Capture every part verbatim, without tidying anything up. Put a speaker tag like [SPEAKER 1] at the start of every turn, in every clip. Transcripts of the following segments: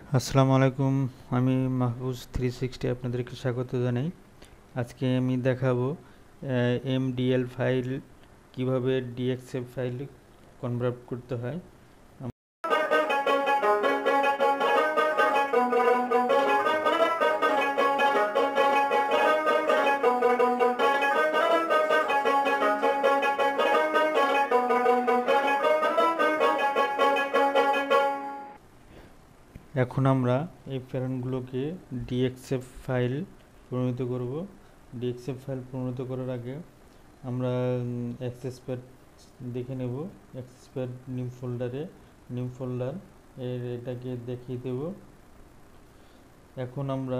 [SPEAKER 1] আসসালামু আলাইকুম। আমি মাহফুজ থ্রি সিক্সটি আপনাদেরকে স্বাগত জানাই। আজকে আমি দেখাবো এমডিএল ফাইল কিভাবে ডিএক্সএফ ফাইল কনভার্ট করতে হয়। এখন আমরা এই প্যাটার্নগুলোকে ডিএক্সএফ ফাইল পরিণত করব। ডিএক্সএফ ফাইল পরিণত করার আগে আমরা অ্যাক্সেস প্যাড দেখে নেব। অ্যাক্সেস প্যাড নিউ ফোল্ডারে নিউ ফোল্ডার এর এটাকে দেখিয়ে দেব। এখন আমরা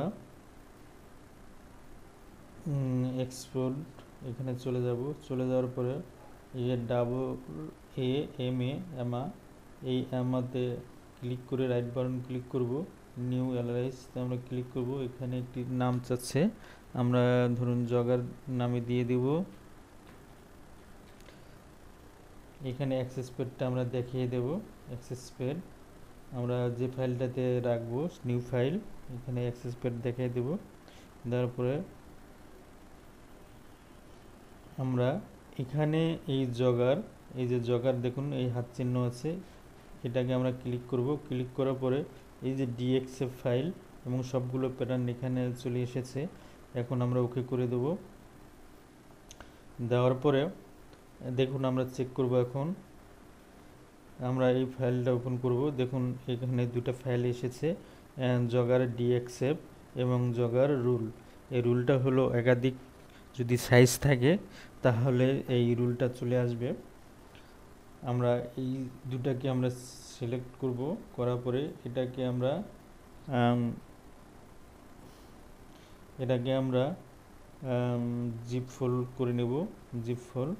[SPEAKER 1] এক্সপোর্ট এখানে চলে যাব। চলে যাওয়ার পরে এই ডাবল এ এম এ এমা এই এমাতে ক্লিক করে রাইট বাটন ক্লিক করব। নিউ এলআরএস আমরা ক্লিক করব। এখানে একটি নাম চাচ্ছে, আমরা ধরুন জগার নামে দিয়ে দেব। এখানে অ্যাক্সেস প্যাডটা আমরা দেখিয়ে দেব। অ্যাক্সেস প্যাড আমরা যে ফাইলটাতে রাখবো নিউ ফাইল, এখানে অ্যাক্সেস প্যাড দেখিয়ে দেব। তারপরে আমরা এখানে এই জগার এই যে জগার দেখুন এই হাত চিহ্ন আছে, এটাকে আমরা ক্লিক করব। ক্লিক করার পরে এই যে ডিএক্সএফ ফাইল এবং সবগুলো প্যাটার্ন এখানে চলে এসেছে। এখন আমরা ওকে করে দেব। দেওয়ার পরে দেখুন আমরা চেক করব। এখন আমরা এই ফাইলটা ওপেন করব। দেখুন এখানে দুটো ফাইল এসেছে, জগার ডিএক্সএফ এবং জগার রুল। এই রুলটা হলো একাধিক যদি সাইজ থাকে তাহলে এই রুলটা চলে আসবে। আমরা এই দুটাকে আমরা সিলেক্ট করব। করার পরে এটাকে আমরা এটাকে আমরা জিপ ফোল্ড করে নেব। জিপ ফোল্ড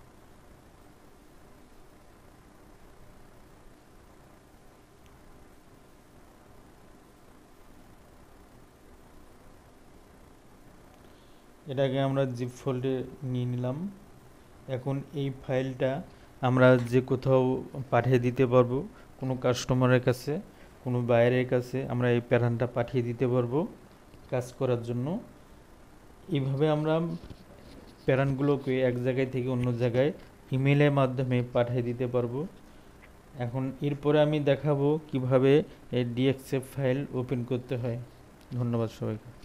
[SPEAKER 1] এটাকে আমরা জিপ ফোল্ডে নিয়ে নিলাম। এখন এই ফাইলটা আমরা যে কোথাও পাঠিয়ে দিতে পারবো, কোনো কাস্টমারের কাছে, কোনো বাইরের কাছে আমরা এই প্যাটার্নটা পাঠিয়ে দিতে পারবো কাজ করার জন্য। এইভাবে আমরা প্যাটার্নগুলোকে এক জায়গায় থেকে অন্য জায়গায় ইমেলের মাধ্যমে পাঠিয়ে দিতে পারবো। এখন এরপরে আমি দেখাবো কিভাবে এই ডিএক্সএফ ফাইল ওপেন করতে হয়। ধন্যবাদ সবাইকে।